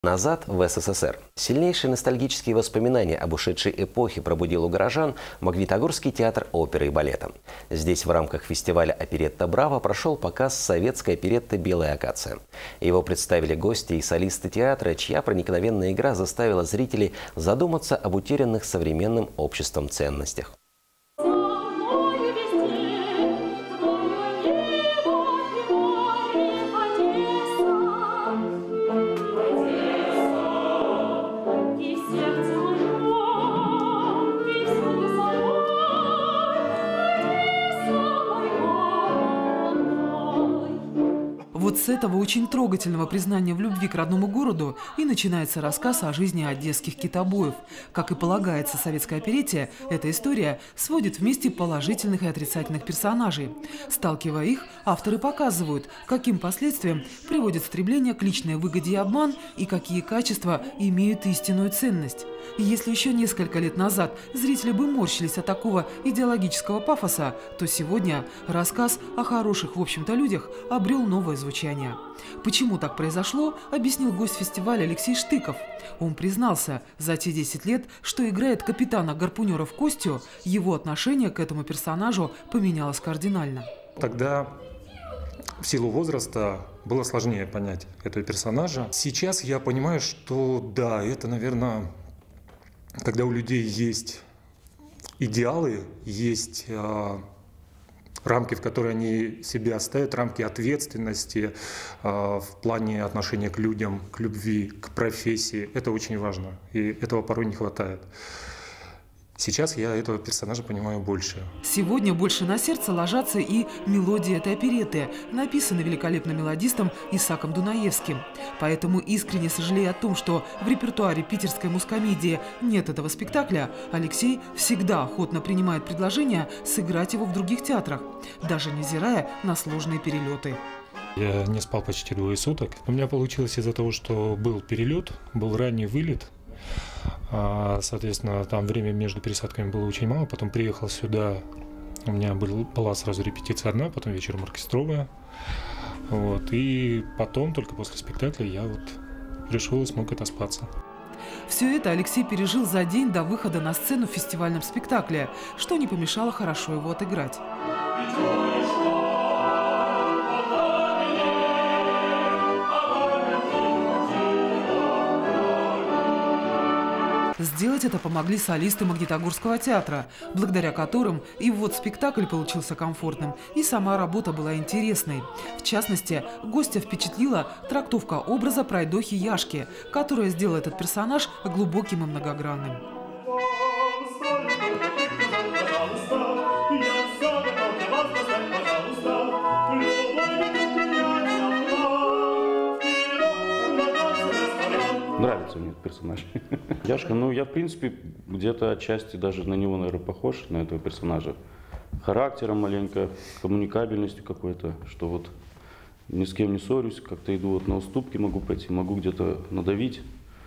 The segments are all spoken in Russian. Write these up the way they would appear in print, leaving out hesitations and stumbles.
Назад в СССР. Сильнейшие ностальгические воспоминания об ушедшей эпохе пробудил у горожан Магнитогорский театр оперы и балета. Здесь в рамках фестиваля «Оперетта Браво» прошел показ советской оперетты «Белая акация». Его представили гости и солисты театра, чья проникновенная игра заставила зрителей задуматься об утерянных современным обществом ценностях. Вот с этого очень трогательного признания в любви к родному городу и начинается рассказ о жизни одесских китобоев. Как и полагается советской оперетте, эта история сводит вместе положительных и отрицательных персонажей. Сталкивая их, авторы показывают, каким последствиям приводит стремление к личной выгоде и обман, и какие качества имеют истинную ценность. И если еще несколько лет назад зрители бы морщились от такого идеологического пафоса, то сегодня рассказ о хороших, в общем-то, людях обрел новое звучание. Почему так произошло, объяснил гость фестиваля Алексей Штыков. Он признался, за те 10 лет, что играет капитана гарпунеров Костю, его отношение к этому персонажу поменялось кардинально. Тогда в силу возраста было сложнее понять этого персонажа. Сейчас я понимаю, что да, это, наверное, когда у людей есть идеалы, есть рамки, в которые они себя ставят, рамки ответственности в плане отношения к людям, к любви, к профессии. Это очень важно, и этого порой не хватает. Сейчас я этого персонажа понимаю больше. Сегодня больше на сердце ложатся и мелодии этой оперетты, написанные великолепным мелодистом Исааком Дунаевским. Поэтому, искренне сожалея о том, что в репертуаре питерской мускомедии нет этого спектакля, Алексей всегда охотно принимает предложение сыграть его в других театрах, даже невзирая на сложные перелеты. Я не спал почти 2 суток. У меня получилось из-за того, что был перелет, был ранний вылет. Соответственно, там время между пересадками было очень мало. Потом приехал сюда, у меня была сразу репетиция одна, потом вечером оркестровая. И потом, только после спектакля, я пришел и смог отоспаться. Все это Алексей пережил за день до выхода на сцену в фестивальном спектакле, что не помешало хорошо его отыграть. Сделать это помогли солисты Магнитогорского театра, благодаря которым и спектакль получился комфортным, и сама работа была интересной. В частности, гостя впечатлила трактовка образа пройдохи Яшки, которая сделала этот персонаж глубоким и многогранным. Нравится мне этот персонаж. Яшка, я, в принципе, где-то отчасти даже на него, наверное, похож, на этого персонажа. Характером маленько, коммуникабельностью какой-то, что ни с кем не ссорюсь, как-то иду на уступки, могу пойти, могу где-то надавить.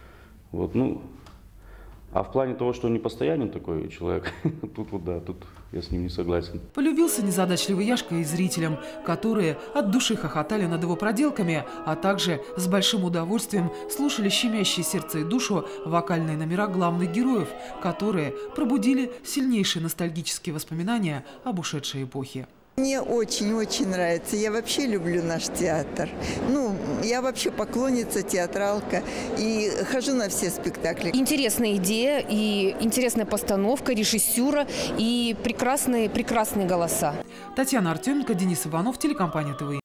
А в плане того, что он не постоянен такой человек, тут я с ним не согласен. Полюбился незадачливый Яшка и зрителям, которые от души хохотали над его проделками, а также с большим удовольствием слушали щемящие сердце и душу вокальные номера главных героев, которые пробудили сильнейшие ностальгические воспоминания об ушедшей эпохе. Мне очень-очень нравится. Я вообще люблю наш театр. Я вообще поклонница, театралка. И хожу на все спектакли. Интересная идея, и интересная постановка, режиссура, и прекрасные голоса. Татьяна Артеменко, Денис Иванов, телекомпания ТВ.